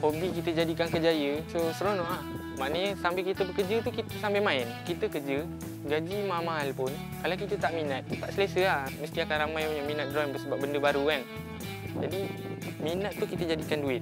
hobi kita jadikan kerjaya, so seronok lah. Maknanya sambil kita bekerja tu kita sambil main. Kita kerja, gaji mahal-mahal pun, kalau kita tak minat, tak selesa lah. Mesti akan ramai yang minat drone sebab benda baru kan. Jadi minat tu kita jadikan duit.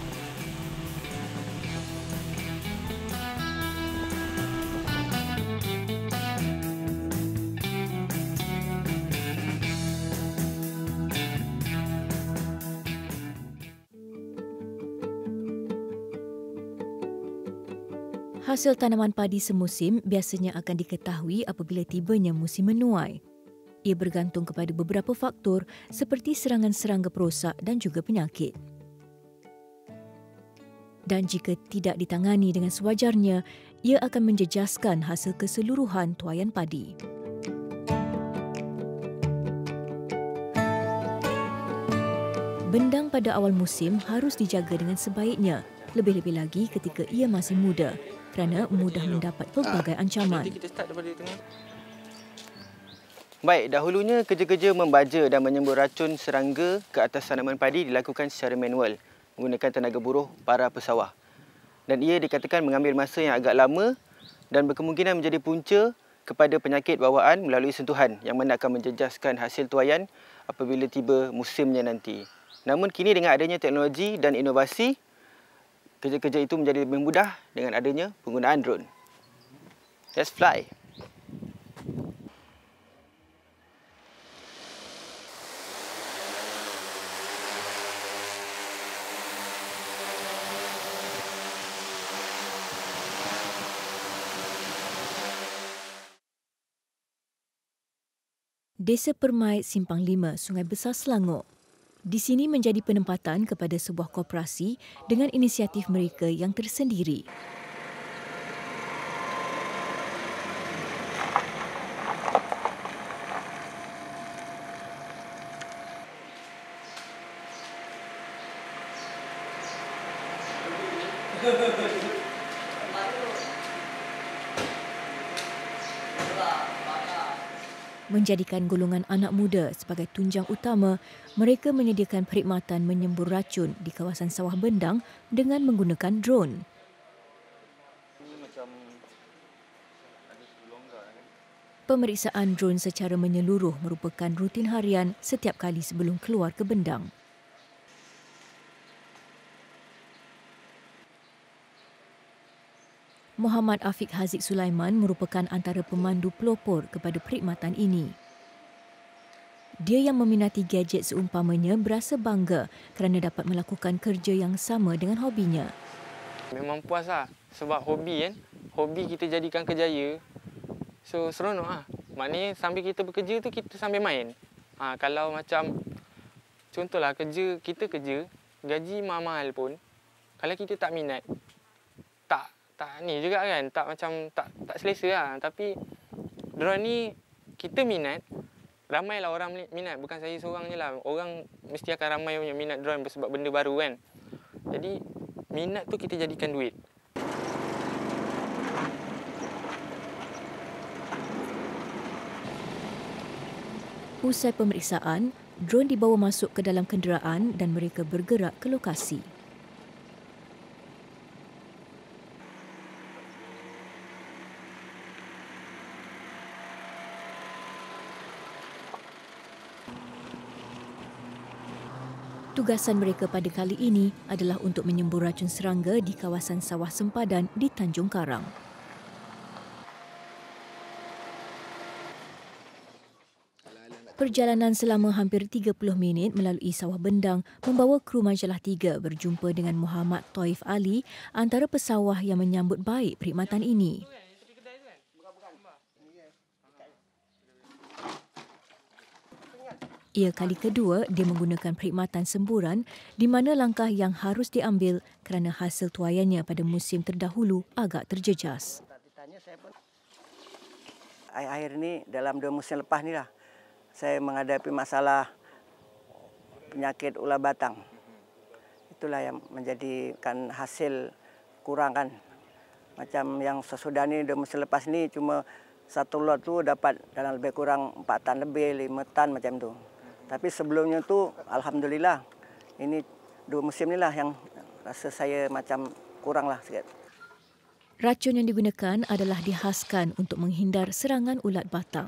Hasil tanaman padi semusim biasanya akan diketahui apabila tibanya musim menuai. Ia bergantung kepada beberapa faktor seperti serangan serangga perosak dan juga penyakit. Dan jika tidak ditangani dengan sewajarnya, ia akan menjejaskan hasil keseluruhan tuaian padi. Bendang pada awal musim harus dijaga dengan sebaiknya, lebih-lebih lagi ketika ia masih muda, kerana mudah mendapat pelbagai ancaman. Baik, dahulunya kerja-kerja membaja dan menyembur racun serangga ke atas tanaman padi dilakukan secara manual menggunakan tenaga buruh para pesawah. Dan ia dikatakan mengambil masa yang agak lama dan berkemungkinan menjadi punca kepada penyakit bawaan melalui sentuhan yang mana akan menjejaskan hasil tuaian apabila tiba musimnya nanti. Namun kini dengan adanya teknologi dan inovasi, kerja-kerja itu menjadi lebih mudah dengan adanya penggunaan drone. Let's fly! Desa Permai, Simpang 5, Sungai Besar, Selangor. Di sini menjadi penempatan kepada sebuah koperasi dengan inisiatif mereka yang tersendiri. Menjadikan golongan anak muda sebagai tunjang utama, mereka menyediakan perkhidmatan menyembur racun di kawasan sawah bendang dengan menggunakan drone. Pemeriksaan drone secara menyeluruh merupakan rutin harian setiap kali sebelum keluar ke bendang. Muhammad Afiq Haziq Sulaiman merupakan antara pemandu pelopor kepada perkhidmatan ini. Dia yang meminati gadget seumpamanya berasa bangga kerana dapat melakukan kerja yang sama dengan hobinya. Memang puas lah sebab hobi kan. Hobi kita jadikan kerjaya, so seronok lah. Maknanya sambil kita bekerja tu kita sambil main. Kalau macam contohlah kita kerja, gaji mahal pun, kalau kita tak minat, tak ni juga kan, tak selesa lah. Tapi drone ni kita minat, ramailah orang minat, bukan saya seorang je lah. Orang mesti akan ramai yang minat drone sebab benda baru kan. Jadi minat tu kita jadikan duit. Usai pemeriksaan, drone dibawa masuk ke dalam kenderaan dan mereka bergerak ke lokasi. Tugasan mereka pada kali ini adalah untuk menyembur racun serangga di kawasan sawah sempadan di Tanjung Karang. Perjalanan selama hampir 30 minit melalui sawah bendang membawa kru Majalah 3 berjumpa dengan Muhammad Taif Ali, antara pesawah yang menyambut baik perkhidmatan ini. Ia kali kedua dia menggunakan perkhidmatan semburan di mana langkah yang harus diambil kerana hasil tuaiannya pada musim terdahulu agak terjejas. Akhir-akhir ini dalam 2 musim lepas ni lah, saya menghadapi masalah penyakit ular batang. Itulah yang menjadikan hasil kurang kan. Macam yang sesudah ni 2 musim lepas ni cuma satu lot tu dapat dalam lebih kurang 4 tan lebih, 5 tan macam tu. Tapi sebelumnya tu alhamdulillah ini 2 musim ni lah yang rasa saya macam kuranglah sikit. Racun yang digunakan adalah dihaskan untuk menghindar serangan ulat batang.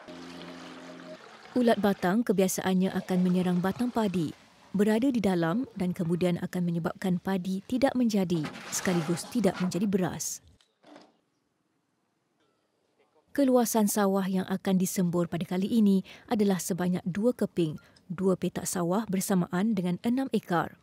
Ulat batang kebiasaannya akan menyerang batang padi, berada di dalam dan kemudian akan menyebabkan padi tidak menjadi sekaligus tidak menjadi beras. Keluasan sawah yang akan disembur pada kali ini adalah sebanyak 2 keping, 2 petak sawah bersamaan dengan 6 ekar.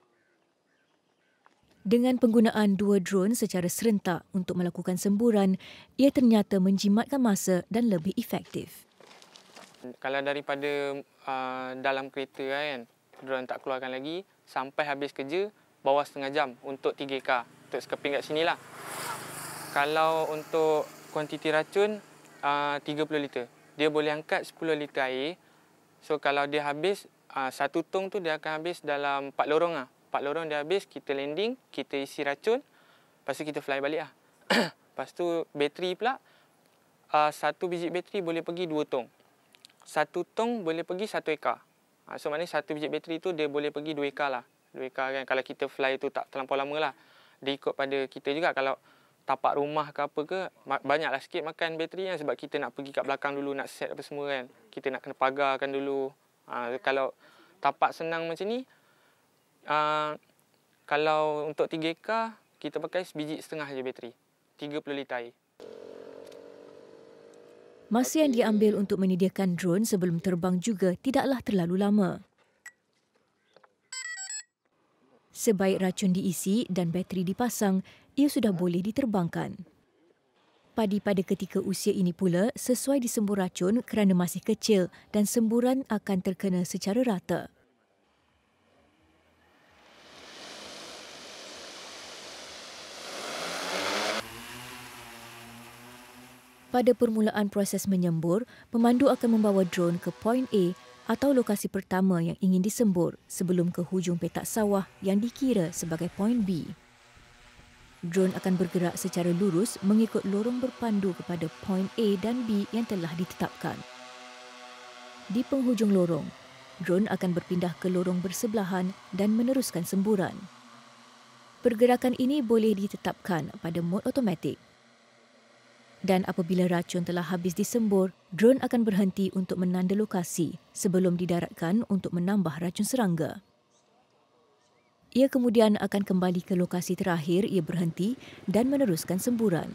Dengan penggunaan 2 drone secara serentak untuk melakukan semburan, ia ternyata menjimatkan masa dan lebih efektif. Kalau daripada dalam kereta kan, drone tak keluarkan lagi, sampai habis kerja, bawah setengah jam untuk 3 ekar, untuk sekeping kat sini lah. Kalau untuk kuantiti racun 30 liter. Dia boleh angkat 10 liter air. So kalau dia habis, satu tong tu dia akan habis dalam 4 lorong lah. 4 lorong dia habis, kita landing, kita isi racun, lepas tu kita fly balik lah. Lepas tu bateri pula, satu biji bateri boleh pergi 2 tong. Satu tong boleh pergi 1 ekar. So maknanya satu biji bateri tu dia boleh pergi 2 ekar lah. 2 ekar kan, kalau kita fly tu tak terlampau lama lah. Dia ikut pada kita juga, kalau tapak rumah ke apa ke, banyaklah sikit makan bateri kan, sebab kita nak pergi kat belakang dulu, nak set apa semua kan. Kita nak kena pagarkan dulu. Kalau tapak senang macam ni, kalau untuk 3 ekar, kita pakai sebiji setengah je bateri. 30 liter air. Masa yang diambil untuk menyediakan drone sebelum terbang juga tidaklah terlalu lama. Sebaik racun diisi dan bateri dipasang, ia sudah boleh diterbangkan. Padi pada ketika usia ini pula sesuai disembur racun kerana masih kecil dan semburan akan terkena secara rata. Pada permulaan proses menyembur, pemandu akan membawa drone ke point A atau lokasi pertama yang ingin disembur sebelum ke hujung petak sawah yang dikira sebagai point B. Drone akan bergerak secara lurus mengikut lorong berpandu kepada point A dan B yang telah ditetapkan. Di penghujung lorong, drone akan berpindah ke lorong bersebelahan dan meneruskan semburan. Pergerakan ini boleh ditetapkan pada mod automatik. Dan apabila racun telah habis disembur, drone akan berhenti untuk menanda lokasi sebelum didaratkan untuk menambah racun serangga. Ia kemudian akan kembali ke lokasi terakhir ia berhenti dan meneruskan semburan.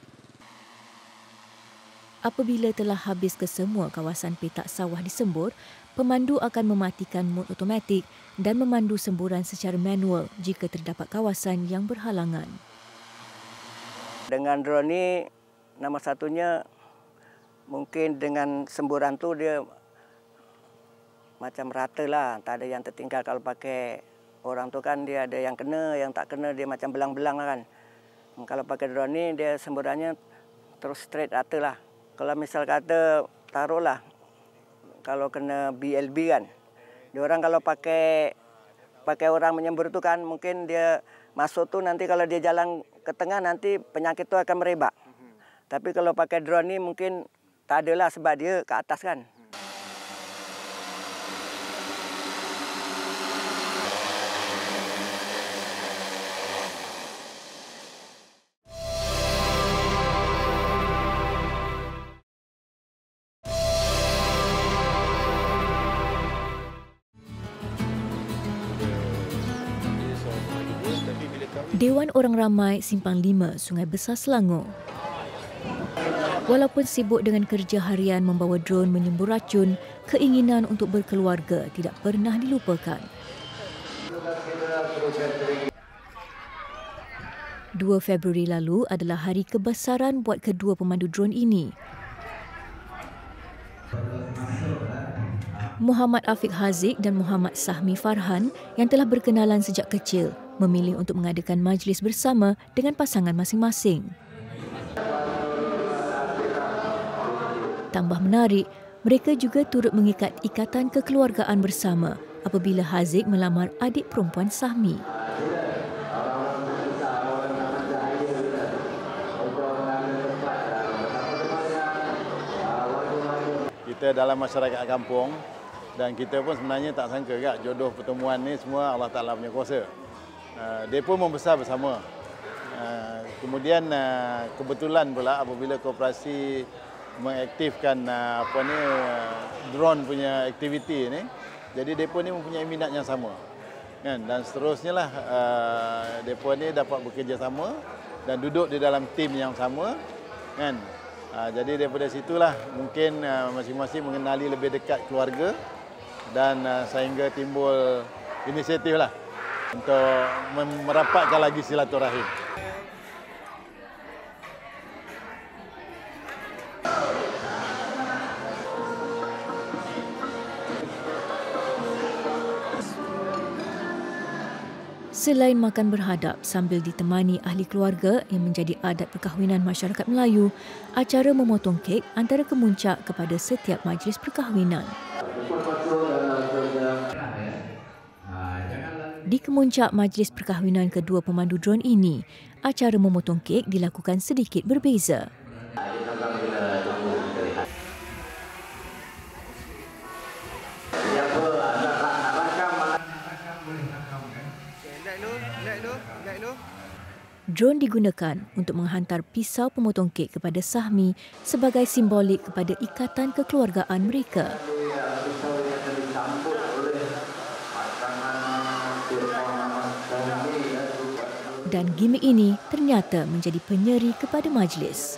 Apabila telah habis ke semua kawasan petak sawah disembur, pemandu akan mematikan mod automatik dan memandu semburan secara manual jika terdapat kawasan yang berhalangan. Dengan drone ni, nama satunya mungkin dengan semburan tu dia macam rata lah, tak ada yang tertinggal. Kalau pakai orang tu kan dia ada yang kena, yang tak kena dia macam belang-belang lah kan. Kalau pakai drone ni dia semburannya terus straight rata lah. Kalau misal kata taruhlah kalau kena BLB kan, dia orang kalau pakai orang menyembur tu kan mungkin dia masuk tu nanti kalau dia jalan ke tengah nanti penyakit tu akan merebak. Tapi kalau pakai drone ni mungkin tak adalah sebab dia ke atas kan. Dewan Orang Ramai Simpang 5, Sungai Besar, Selangor. Walaupun sibuk dengan kerja harian membawa drone menyembur racun, keinginan untuk berkeluarga tidak pernah dilupakan. 2 Februari lalu adalah hari kebesaran buat kedua pemandu drone ini. Muhammad Afiq Haziq dan Muhammad Sahmi Farhan yang telah berkenalan sejak kecil memilih untuk mengadakan majlis bersama dengan pasangan masing-masing. Tambah menarik, mereka juga turut mengikat ikatan kekeluargaan bersama apabila Haziq melamar adik perempuan Sahmi. Kita dalam masyarakat kampung dan kita pun sebenarnya tak sangka juga jodoh pertemuan ni semua Allah Ta'ala punya kuasa. dia pun membesar bersama. Kemudian kebetulan pula apabila koperasi mengaktifkan drone punya aktiviti ni, jadi depa ni mempunyai minat yang sama, kan? Dan seterusnya lah depa ni dapat bekerjasama dan duduk di dalam tim yang sama, kan? Jadi daripada situlah mungkin masing-masing mengenali lebih dekat keluarga dan sehingga timbul inisiatif lah untuk merapatkan lagi silaturahim. Selain makan berhadap sambil ditemani ahli keluarga yang menjadi adat perkahwinan masyarakat Melayu, acara memotong kek antara kemuncak kepada setiap majlis perkahwinan. Di kemuncak majlis perkahwinan kedua pemandu drone ini, acara memotong kek dilakukan sedikit berbeza. Drone digunakan untuk menghantar pisau pemotong kek kepada sahmi sebagai simbolik kepada ikatan kekeluargaan mereka. Dan gimik ini ternyata menjadi penyeri kepada majlis.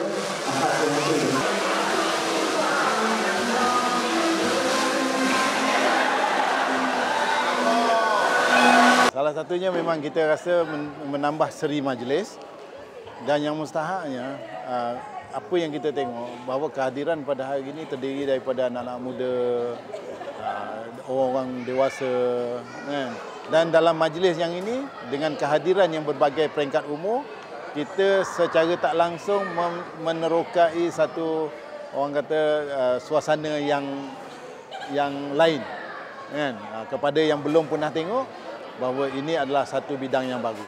Salah satunya memang kita rasa menambah seri majlis, dan yang mustahaknya apa yang kita tengok bahawa kehadiran pada hari ini terdiri daripada anak-anak muda, orang-orang dewasa, kan? Dan dalam majlis yang ini dengan kehadiran yang berbagai peringkat umur, kita secara tak langsung menerokai satu, orang kata, suasana yang lain, kan? Kepada yang belum pernah tengok bahawa ini adalah satu bidang yang baru.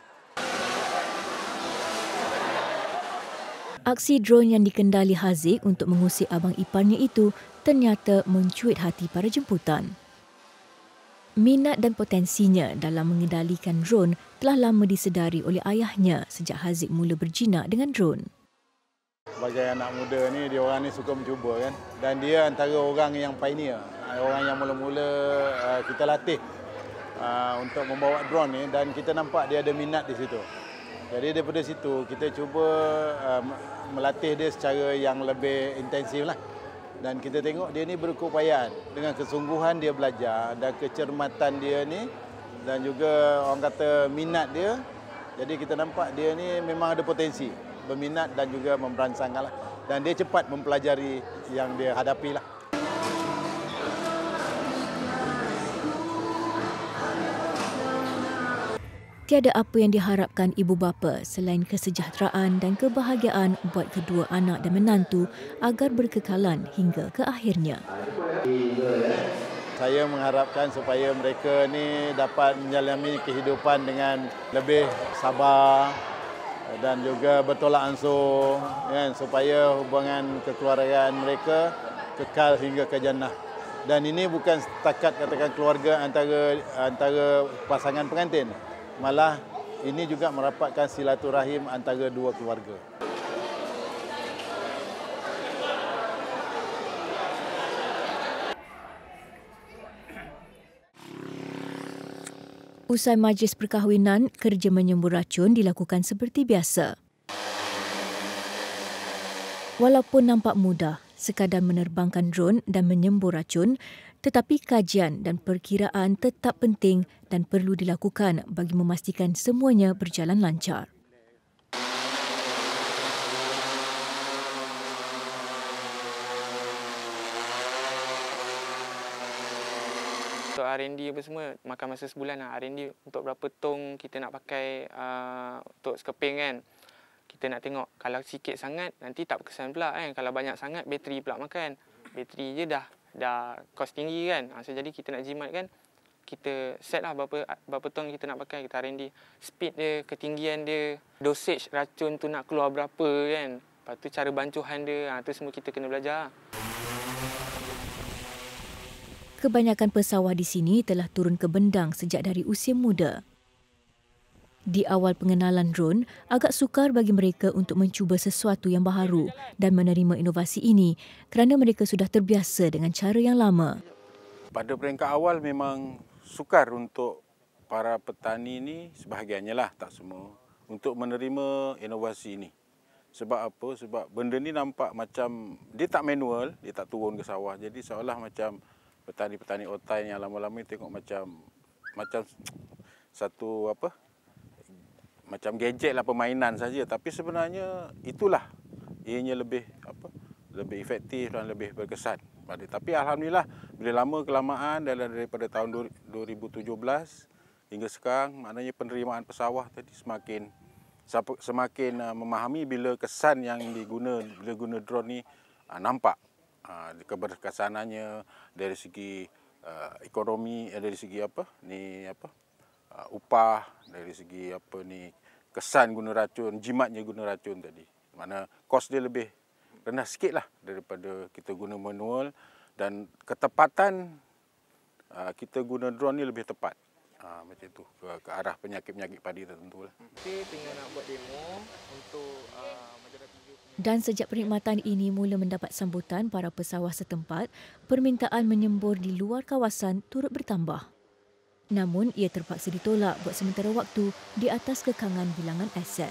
Aksi drone yang dikendali Haziq untuk mengusik abang iparnya itu ternyata mencuit hati para jemputan. Minat dan potensinya dalam mengendalikan drone telah lama disedari oleh ayahnya sejak Haziq mula berjinak dengan drone. Sebagai anak muda ni, dia orang ni suka mencuba, kan? Dan dia antara orang yang pioneer, orang yang mula-mula kita latih untuk membawa drone ni, dan kita nampak dia ada minat di situ. Jadi daripada situ kita cuba melatih dia secara yang lebih intensif lah. Dan kita tengok dia ni berkeupayaan, dengan kesungguhan dia belajar dan kecermatan dia ni, dan juga orang kata minat dia. Jadi kita nampak dia ni memang ada potensi, berminat dan juga memberansangkan lah. Dan dia cepat mempelajari yang dia hadapi lah. Tiada apa yang diharapkan ibu bapa selain kesejahteraan dan kebahagiaan buat kedua anak dan menantu agar berkekalan hingga ke akhirnya. Saya mengharapkan supaya mereka ni dapat menjalani kehidupan dengan lebih sabar dan juga bertolak ansur, kan, supaya hubungan kekeluargaan mereka kekal hingga ke jannah. Dan ini bukan setakat katakan keluarga antara pasangan pengantin. Malah ini juga merapatkan silaturahim antara dua keluarga. Usai majlis perkahwinan, kerja menyembur racun dilakukan seperti biasa. Walaupun nampak mudah sekadar menerbangkan drone dan menyembur racun, tetapi kajian dan perkiraan tetap penting dan perlu dilakukan bagi memastikan semuanya berjalan lancar. Untuk R&D apa semua, makan masa sebulan lah. R&D untuk berapa tong kita nak pakai untuk skeping, kan. Kita nak tengok, kalau sikit sangat nanti tak berkesan pula, kan. Kalau banyak sangat, bateri pula makan. Bateri je dah kos tinggi, kan. So, jadi kita nak jimat, kan, kita set lah berapa tong kita nak pakai, kita R&D. Speed dia, ketinggian dia, dosage racun tu nak keluar berapa, kan. Lepas tu cara bancuhan dia, tu semua kita kena belajar. Kebanyakan pesawah di sini telah turun ke bendang sejak dari usia muda. Di awal pengenalan drone, agak sukar bagi mereka untuk mencuba sesuatu yang baharu dan menerima inovasi ini kerana mereka sudah terbiasa dengan cara yang lama. Pada peringkat awal memang sukar untuk para petani ini, sebahagiannya lah, tak semua, untuk menerima inovasi ini. Sebab apa? Sebab benda ni nampak macam, dia tak manual, dia tak turun ke sawah. Jadi seolah macam petani-petani otai yang lama-lama tengok macam satu apa? Macam gadget lah, permainan saja, tapi sebenarnya itulah ianya lebih efektif dan lebih berkesan. Tapi alhamdulillah bila lama kelamaan daripada tahun 2017 hingga sekarang, maknanya penerimaan pesawah tadi semakin memahami bila kesan yang bila guna drone ni nampak keberkesanannya dari segi ekonomi, dari segi upah, dari segi kesan guna racun, jimatnya guna racun tadi. Mana kos dia lebih rendah sikit lah daripada kita guna manual, dan ketepatan kita guna drone ni lebih tepat. Macam tu ke arah penyakit-penyakit padi tertentu lah. Kita tengah nak buat demo untuk Majalah 3. Dan sejak perkhidmatan ini mula mendapat sambutan para pesawah setempat, permintaan menyembur di luar kawasan turut bertambah. Namun, ia terpaksa ditolak buat sementara waktu di atas kekangan bilangan aset.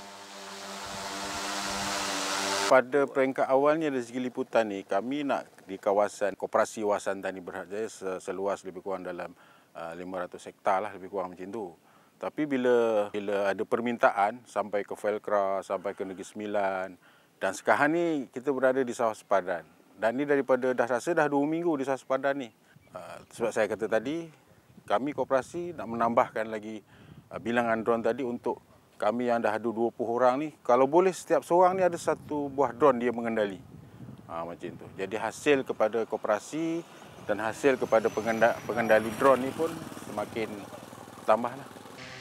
Pada peringkat awalnya dari segi liputan ni, kami nak di kawasan Koperasi Wasan Tani Berhad Jaya seluas lebih kurang dalam 500 hektar lah, lebih kurang macam tu. Tapi bila ada permintaan sampai ke Felkra, sampai ke Negeri Sembilan, dan sekarang ni kita berada di Sawah Sepadan. Dan ni daripada dah 2 minggu di Sawah Sepadan ni. Sebab saya kata tadi, kami koperasi nak menambahkan lagi bilangan drone tadi untuk kami yang dah ada 20 orang ni. Kalau boleh setiap seorang ni ada 1 buah drone dia mengendali. Macam tu. Jadi hasil kepada koperasi dan hasil kepada pengendali drone ni pun semakin tambah lah.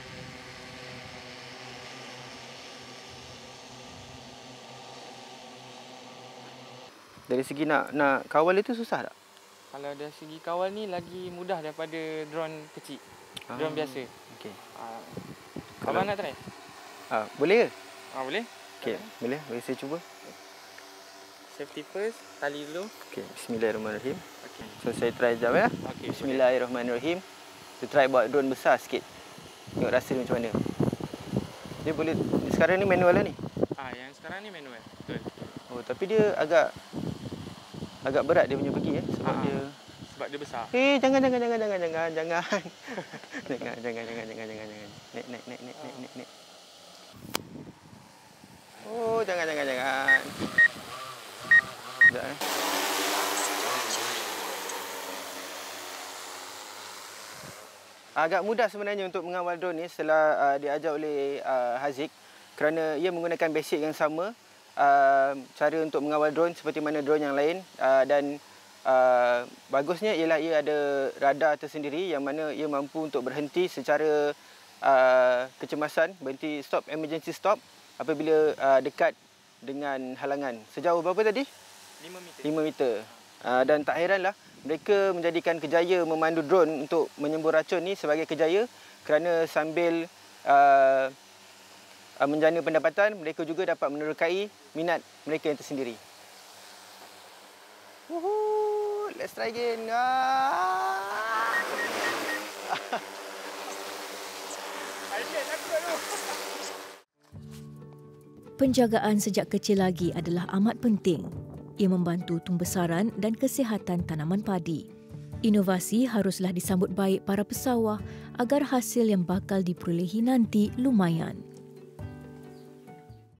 Dari segi nak kawal itu susah tak? Kalau dari segi kawal ni lagi mudah daripada drone kecil. Drone biasa. Okey. Abang nak try? Boleh ke? Boleh. Okey, boleh. Bagi saya cuba. Safety first, tali dulu. Okey, bismillahirrahmanirrahim. Okey. So saya try jap ya. Okey. Bismillahirrahmanirrahim. Kita try buat drone besar sikit. Tengok rasa dia macam mana. Dia boleh, sekarang ni manual lah ni. Yang sekarang ni manual. Betul. Oh, tapi dia agak berat dia punya pergi sebab dia besar. Jangan. jangan. Naik. Oh, jangan. Sekejap Agak mudah sebenarnya untuk mengawal drone ni setelah diajar oleh Haziq, kerana ia menggunakan basic yang sama, cara untuk mengawal drone seperti mana drone yang lain, dan bagusnya ialah ia ada radar tersendiri yang mana ia mampu untuk berhenti secara kecemasan, berhenti stop, emergency stop apabila dekat dengan halangan. Sejauh berapa tadi? 5 meter. Dan tak heranlah mereka menjadikan kejaya memandu drone untuk menyembur racun ni sebagai kejaya, kerana sambil menjana pendapatan, mereka juga dapat menerokai minat mereka yang tersendiri. Let's try again. Penjagaan sejak kecil lagi adalah amat penting. Ia membantu tumbesaran dan kesihatan tanaman padi. Inovasi haruslah disambut baik para pesawah agar hasil yang bakal diperolehi nanti lumayan.